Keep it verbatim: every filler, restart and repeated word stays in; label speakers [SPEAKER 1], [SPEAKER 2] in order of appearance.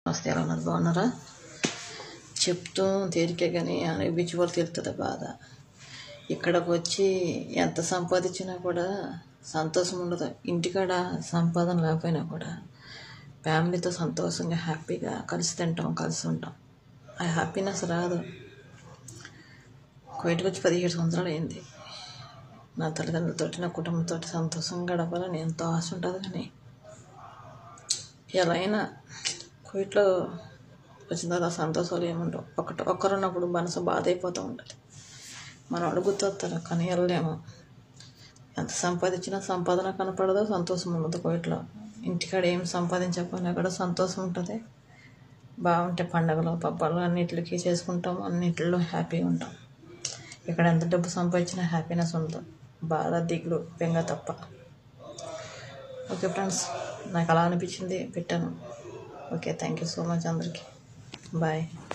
[SPEAKER 1] వస్తే ఎలా ఉన్నది బాగున్నారా? చెప్తూ తీరికే కానీ అనిపించుకోవాలి తీరుతుంది బాధ. ఇక్కడికి వచ్చి ఎంత సంపాదించినా కూడా సంతోషం ఉండదు. ఇంటికాడ సంపాదన లేకపోయినా కూడా ఫ్యామిలీతో సంతోషంగా హ్యాపీగా కలిసి తింటాం, కలిసి ఉంటాం. ఆ హ్యాపీనెస్ రాదు. కోయిట్కి వచ్చి పదిహేడు సంవత్సరాలు అయింది. నా తల్లిదండ్రులతో, నా కుటుంబంతో సంతోషంగా గడపాలని ఎంతో ఆశ ఉంటుంది. కానీ ఎలా అయినా కోయిట్లో వచ్చిన తర్వాత సంతోషాలు ఏముండవు. ఒకటి ఒక్కరున్నప్పుడు మనసు బాధ అయిపోతూ ఉంటుంది. మనం అడుగుతారు కానీ వెళ్ళలేము. ఎంత సంపాదించినా సంపాదన కనపడదు, సంతోషం ఉండదు. కోయిట్లో ఇంటికాడ ఏం సంపాదించకపోయినా కూడా సంతోషం ఉంటుంది. బాగుంటే పండగలు పబ్బాలు అన్నిటికి చేసుకుంటాం, అన్నింటిలో హ్యాపీగా ఉంటాం. ఇక్కడ ఎంత డబ్బు సంపాదించినా హ్యాపీనెస్ ఉండదు. బాధ, దిగులు, బెంగ తప్ప. ఓకే ఫ్రెండ్స్, నాకు అలా అనిపించింది పెట్టాను. Okay, thank you so much అందరికీ. బాయ్.